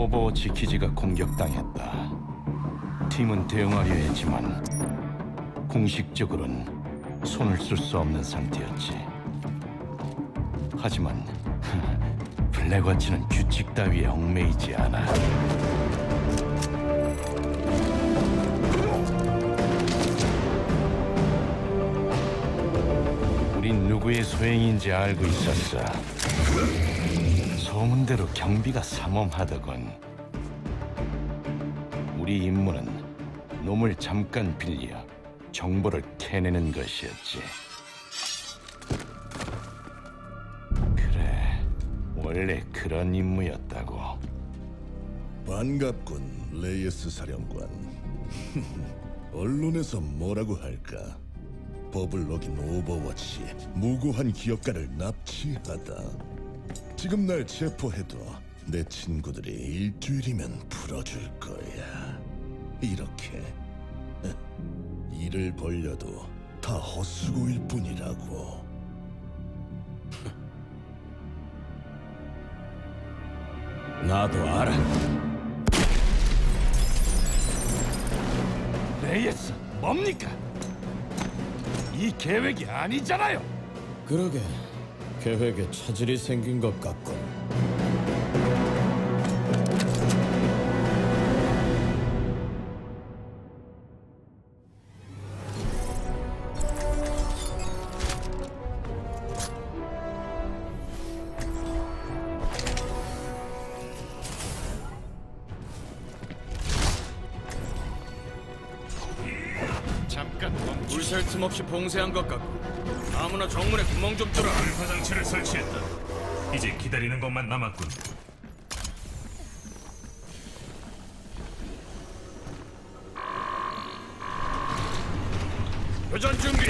오버워치 기지가 공격당했다. 팀은 대응하려 했지만 공식적으로는 손을 쓸 수 없는 상태였지. 하지만 블랙워치는 규칙 따위에 얽매이지 않아. 우린 누구의 소행인지 알고 있었어. 소문대로 경비가 삼엄하더군. 우리 임무는 놈을 잠깐 빌려 정보를 캐내는 것이었지. 그래, 원래 그런 임무였다고. 반갑군, 레이스 사령관. 언론에서 뭐라고 할까? 법을 어긴 오버워치, 무고한 기업가를 납치하다. 지금 날 체포해도 내 친구들이 일주일이면 풀어줄 거야. 이렇게 일을 벌려도 다 헛수고일 뿐이라고. 나도 알아. 레이스, 뭡니까? 이 계획이 아니잖아요. 그러게, 계획에 차질이 생긴 것 같군. 잠깐 멈추. 물 셀 틈 없이 봉쇄한 것 같고, 아무나 정문에 구멍 좀 뚫어. 알파 장치를 설치했다. 이제 기다리는 것만 남았군. 교전 준비.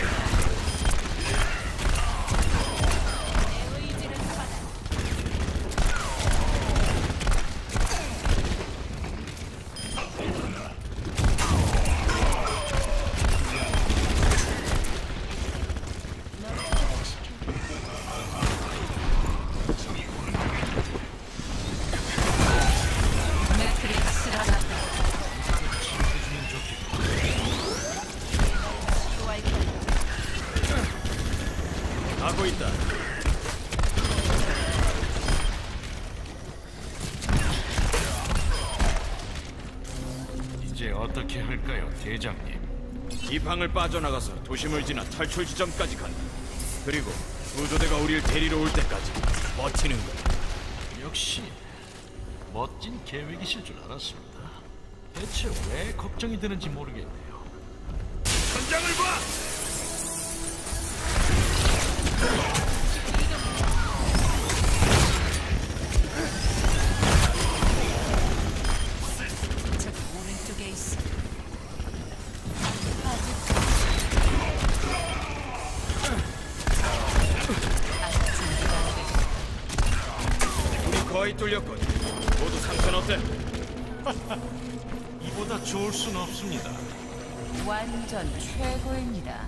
하고 있다. 이제 어떻게 할까요, 대장님? 이 방을 빠져나가서 도심을 지나 탈출 지점까지 간다. 그리고 구조대가 우리를 데리러 올 때까지 버티는 거야. 역시 멋진 계획이실 줄 알았습니다. 대체 왜 걱정이 되는지 모르겠네요. 천장을 봐! 저기 오른쪽에 있어. 우리 거의 뚫렸군. 모두 상태는 어때? 이보다 좋을 순 없습니다. 완전 최고입니다.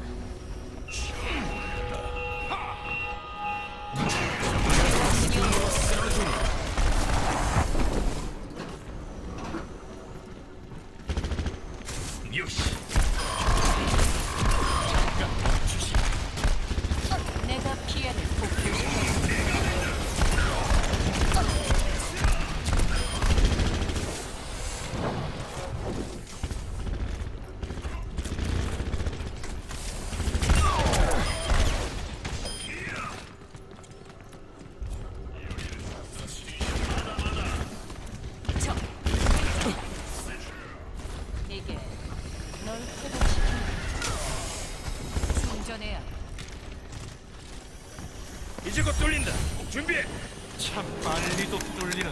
역시 내가 피해를 복구시켰어. 이게 널 회복시키는 충전해야 해. 이제 곧 뚫린다. 준비해. 참 빨리도 뚫리는.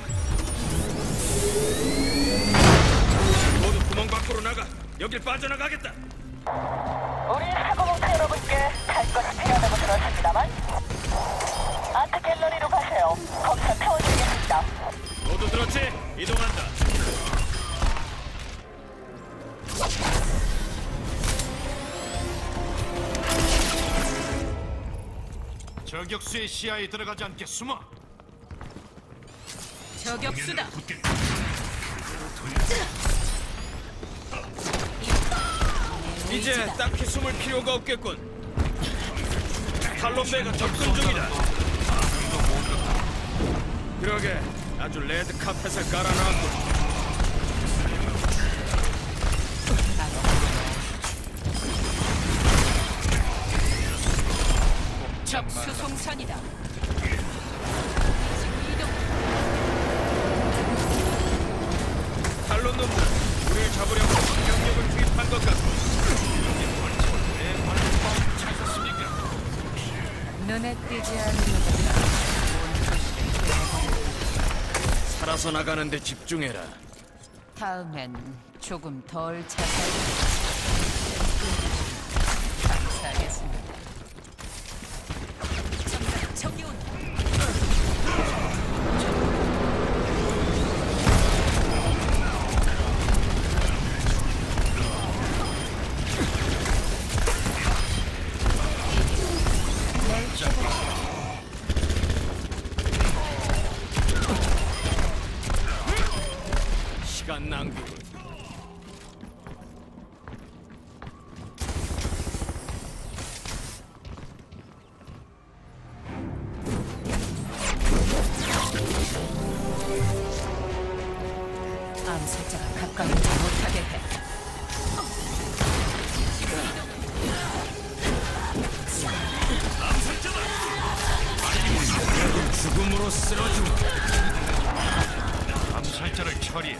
모두 구멍 밖으로 나가. 여길 빠져나가겠다. 우리 사고공사 여러분께 갈 것이 필요하다고 들었습니다만 아트 갤러리로 가세요. 거기서 태워드리겠습니다. 모두 들었지? 이동한다. 저격수의 시야에 들어가지 않게 숨어. 저격수다. 붙겠다. 이제 딱히 숨을 필요가 없겠군. 탈론베가 접근 중이다. 그러게 아주 레드 카펫을 깔아놨군. 적 수송선이다. 이동. 탈론 놈들 우리를 잡으려고 병력을 투입한 것 같고. 눈에 띄지 않는 것보다 온 도시를 되돌려. 살아서 나가는데 집중해라. 다음엔 조금 덜 자세히 감사하겠습니다. 정답 저기 온다. 시간 낭비군. 암살자가 가까이 오지 못하게 해. 죽음으로 쓰러지고. 암살자를 처리해.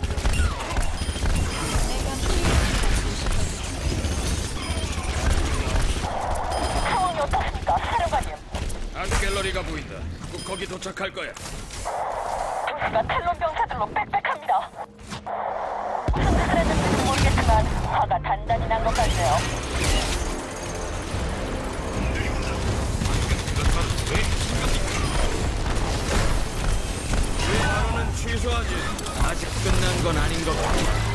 상황이 어떻습니까, 사령관님? 아트 갤러리가 보인다. 곧 거기 도착할 거야. 도시가 탈론 병사들로 빽빽합니다. 무슨 짓을 했는지는 모르겠지만 화가 단단히 난 것 같네요. 우리 발언은 취소하지. 아직 끝난 건 아닌 것 같아.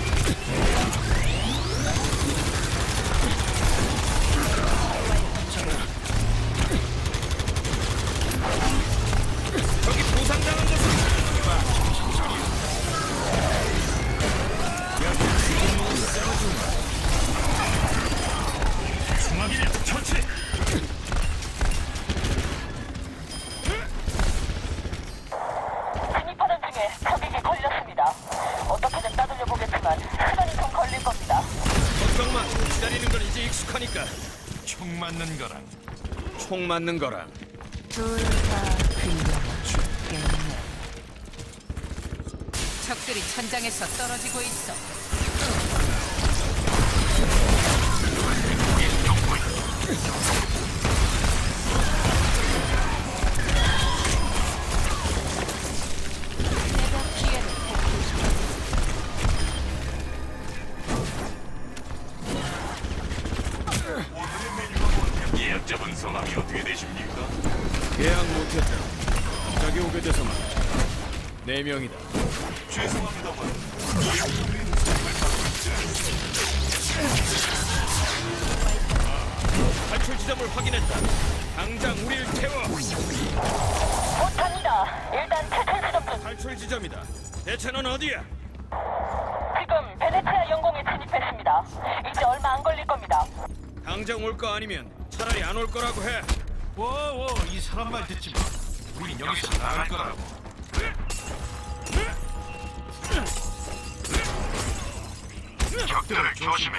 저기 부상당한 것은 중앙이냐 처치. 진입하는 중에 적에게 걸렸습니다. 어떻게든 따돌려 보겠지만 시간이 좀 걸릴 겁니다. 걱정 마. 기다리는 건 이제 익숙하니까. 총 맞는 거랑 총 맞는 거랑. 둘 다 근력 죽겠네. 적들이 천장에서 떨어지고 있어. 내가 피해를 복구시켜. 예약 잡은 성함이 어떻게 되십니까? 예약 못했다. 갑자기 오게 돼서 말이야. 4명이다. 죄송합니다만 탈출 지점을 확인했다. 당장 우리를 태워. 못합니다. 일단 탈출 지점 중. 탈출 지점이다. 대체는 어디야? 지금 베네치아 영공에 진입했습니다. 이제 얼마 안 걸릴 겁니다. 당장 올 거 아니면 차라리 안 올 거라고 해. 워워 이 사람 말 듣지 마. 우린 여기서 나갈 거라고. 적들을 조심해.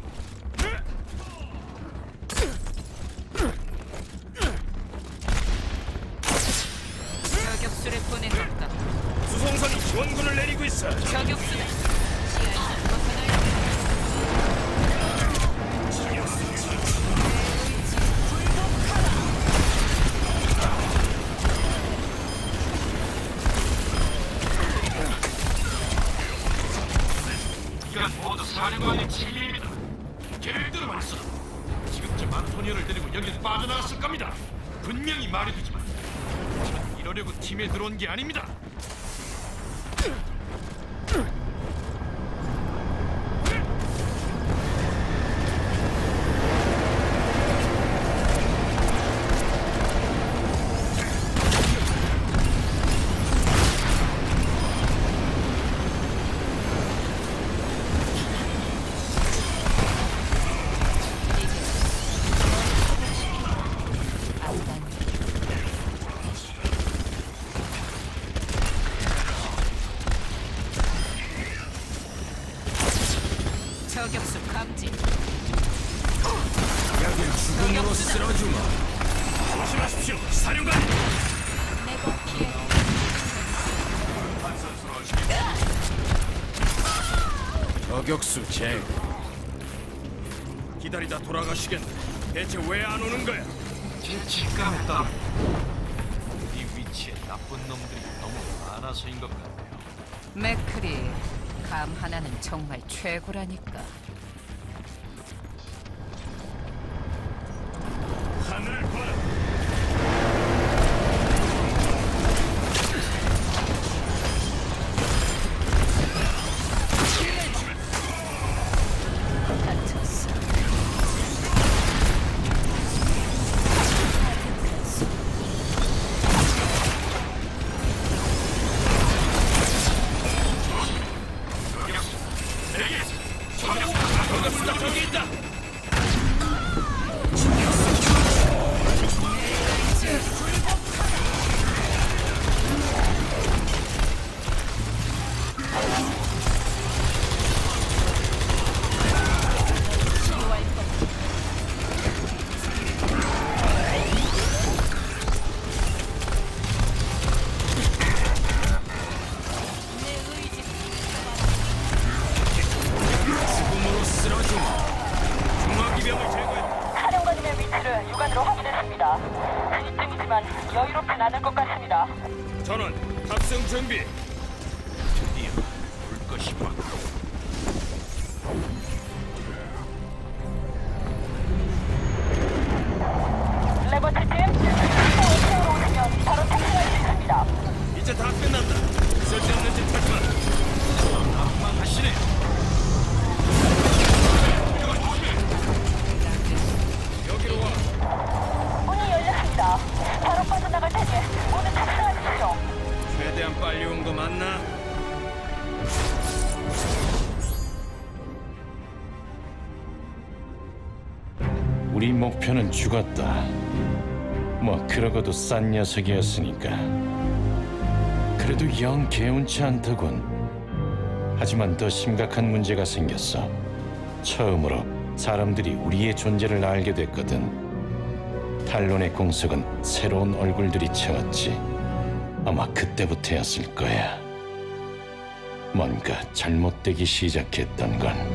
저격수를 보낸 것 같다. 수송선이 지원군을 내리고 있어. 저격수는 시야에서 벗어날 이건 모두 사령관의 책임입니다. 계획대로만 있어. 지금쯤 안토니오를 데리고 여기서 빠져나갔을 겁니다. 분명히 말해두지만 전 이러려고 팀에 들어온 게 아닙니다. 사령관! 내가 피해. 저격수 잭. 기다리다 돌아가시겠네. 대체 왜 안 오는 거야? 제 직감에 따라 이 위치에 나쁜 놈들이 너무 많아서인 것 같네요. 맥크리, 감 하나는 정말 최고라니까. 하늘을 봐라. 다쳤어. 저격수가 저기 있다! 죽음으로 쓰러진 중화기병을 제거했다. 사령관님의 위치를 육안으로 확인했습니다. 근육증이지만 여유롭진 않을 것 같습니다. 전원 탑승 준비. 드디어 올 것이군. 레버티팀, 타워로 오시면 바로 탑승할 수 있습니다. 이제 다 끝났다. 쓸데없는 짓 하지 마. 낭만하시네. 여기로 와. 문이 열렸습니다. 바로 빠져나갈 테니 모두 탑승하십시오. 최대한 빨리 온 거 맞나? 우리 목표는 죽었다. 뭐 그러고도 싼 녀석이었으니까. 그래도 영 개운치 않더군. 하지만 더 심각한 문제가 생겼어. 처음으로 사람들이 우리의 존재를 알게 됐거든. 탈론의 공석은 새로운 얼굴들이 채웠지. 아마 그때부터였을 거야. 뭔가 잘못되기 시작했던 건.